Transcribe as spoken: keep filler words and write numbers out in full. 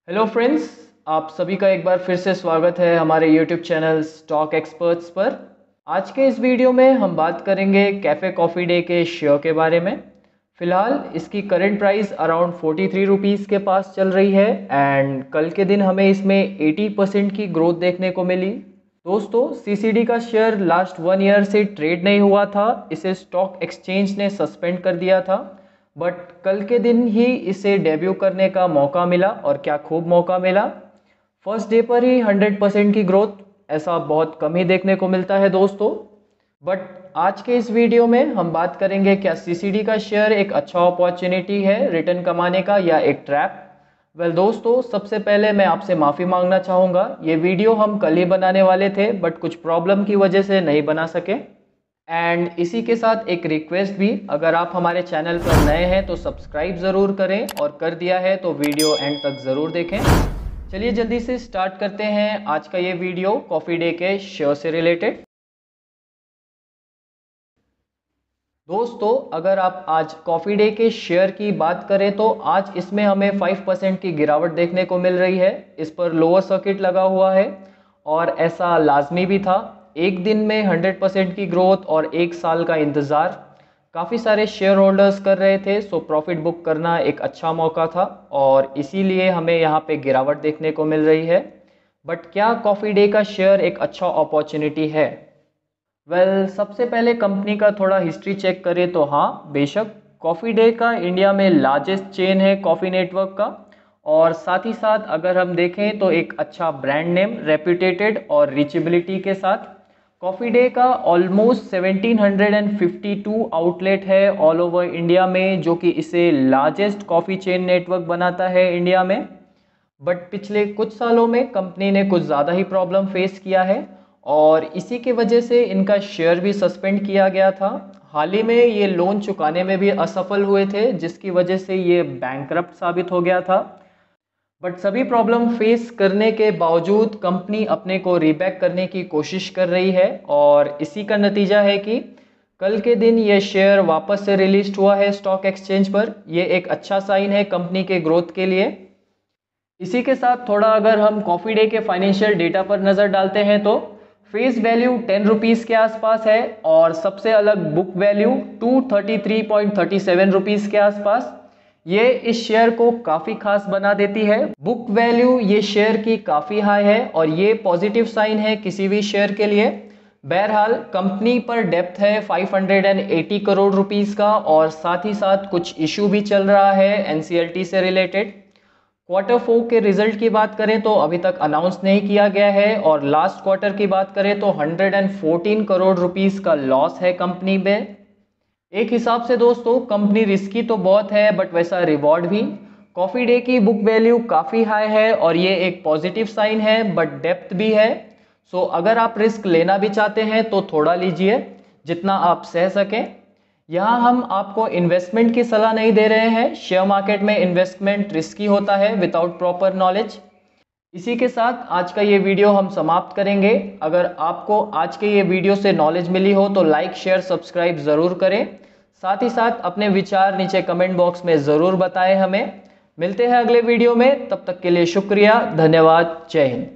Hello friends, आप सभी का एक बार फिर से स्वागत है हमारे यूट्यूब चैनल स्टॉक एक्सपर्ट्स पर। आज के इस वीडियो में हम बात करेंगे कैफ़े कॉफ़ी डे के शेयर के बारे में। फ़िलहाल इसकी current price around forty three rupees के पास चल रही है एंड कल के दिन हमें इसमें एटी परसेंट की ग्रोथ देखने को मिली। दोस्तों, सीसीडी का शेयर लास्ट वन ईयर से ट्रेड नहीं हुआ था, इसे स्टॉक एक्सचेंज ने सस्पेंड कर दिया था, बट कल के दिन ही इसे डेब्यू करने का मौका मिला और क्या खूब मौका मिला। फर्स्ट डे पर ही हंड्रेड परसेंट की ग्रोथ, ऐसा बहुत कम ही देखने को मिलता है दोस्तों। बट आज के इस वीडियो में हम बात करेंगे क्या सीसीडी का शेयर एक अच्छा अपॉर्चुनिटी है रिटर्न कमाने का या एक ट्रैप। वेल well, दोस्तों, सबसे पहले मैं आपसे माफ़ी मांगना चाहूँगा। ये वीडियो हम कल ही बनाने वाले थे बट कुछ प्रॉब्लम की वजह से नहीं बना सके। एंड इसी के साथ एक रिक्वेस्ट भी, अगर आप हमारे चैनल पर नए हैं तो सब्सक्राइब ज़रूर करें और कर दिया है तो वीडियो एंड तक ज़रूर देखें। चलिए जल्दी से स्टार्ट करते हैं आज का ये वीडियो कॉफ़ी डे के शेयर से रिलेटेड। दोस्तों, अगर आप आज कॉफ़ी डे के शेयर की बात करें तो आज इसमें हमें फाइव परसेंट की गिरावट देखने को मिल रही है। इस पर लोअर सर्किट लगा हुआ है और ऐसा लाजमी भी था। एक दिन में हंड्रेड परसेंट की ग्रोथ और एक साल का इंतज़ार काफ़ी सारे शेयर होल्डर्स कर रहे थे, सो प्रॉफिट बुक करना एक अच्छा मौका था और इसीलिए हमें यहाँ पे गिरावट देखने को मिल रही है। बट क्या कॉफ़ी डे का शेयर एक अच्छा अपॉर्चुनिटी है? वेल well, सबसे पहले कंपनी का थोड़ा हिस्ट्री चेक करें तो हाँ, बेशक कॉफ़ी डे का इंडिया में लार्जेस्ट चेन है कॉफ़ी नेटवर्क का, और साथ ही साथ अगर हम देखें तो एक अच्छा ब्रांड नेम, रेप्यूटेटेड और रीचेबिलिटी के साथ कॉफ़ी डे का almost seventeen fifty two outlet है ऑल ओवर इंडिया में, जो कि इसे लार्जेस्ट कॉफ़ी चेन नेटवर्क बनाता है इंडिया में। बट पिछले कुछ सालों में कंपनी ने कुछ ज़्यादा ही प्रॉब्लम फेस किया है और इसी के वजह से इनका शेयर भी सस्पेंड किया गया था। हाल ही में ये लोन चुकाने में भी असफल हुए थे, जिसकी वजह से ये बैंकरप्ट साबित हो गया था। बट सभी प्रॉब्लम फेस करने के बावजूद कंपनी अपने को रीबैक करने की कोशिश कर रही है और इसी का नतीजा है कि कल के दिन ये शेयर वापस से रिलीज हुआ है स्टॉक एक्सचेंज पर। ये एक अच्छा साइन है कंपनी के ग्रोथ के लिए। इसी के साथ थोड़ा अगर हम कॉफ़ी डे के फाइनेंशियल डेटा पर नज़र डालते हैं तो फेस वैल्यू टेन रुपीज़ के आसपास है और सबसे अलग book value two thirty three point thirty seven rupees के आसपास। ये इस शेयर को काफ़ी खास बना देती है। बुक वैल्यू ये शेयर की काफ़ी हाई है और ये पॉजिटिव साइन है किसी भी शेयर के लिए। बहरहाल कंपनी पर डेप्थ है five hundred eighty crore rupees का और साथ ही साथ कुछ इशू भी चल रहा है एनसीएलटी से रिलेटेड। क्वार्टर फोर के रिजल्ट की बात करें तो अभी तक अनाउंस नहीं किया गया है और लास्ट क्वार्टर की बात करें तो one hundred fourteen crore rupees का लॉस है कंपनी में। एक हिसाब से दोस्तों कंपनी रिस्की तो बहुत है बट वैसा रिवॉर्ड भी। कॉफ़ी डे की बुक वैल्यू काफ़ी हाई है और ये एक पॉजिटिव साइन है, बट डेप्थ भी है। सो अगर आप रिस्क लेना भी चाहते हैं तो थोड़ा लीजिए जितना आप सह सकें। यहाँ हम आपको इन्वेस्टमेंट की सलाह नहीं दे रहे हैं। शेयर मार्केट में इन्वेस्टमेंट रिस्की होता है विदाउट प्रॉपर नॉलेज। इसी के साथ आज का ये वीडियो हम समाप्त करेंगे। अगर आपको आज के ये वीडियो से नॉलेज मिली हो तो लाइक, शेयर, सब्सक्राइब ज़रूर करें। साथ ही साथ अपने विचार नीचे कमेंट बॉक्स में ज़रूर बताएं हमें। मिलते हैं अगले वीडियो में, तब तक के लिए शुक्रिया, धन्यवाद, जय हिंद।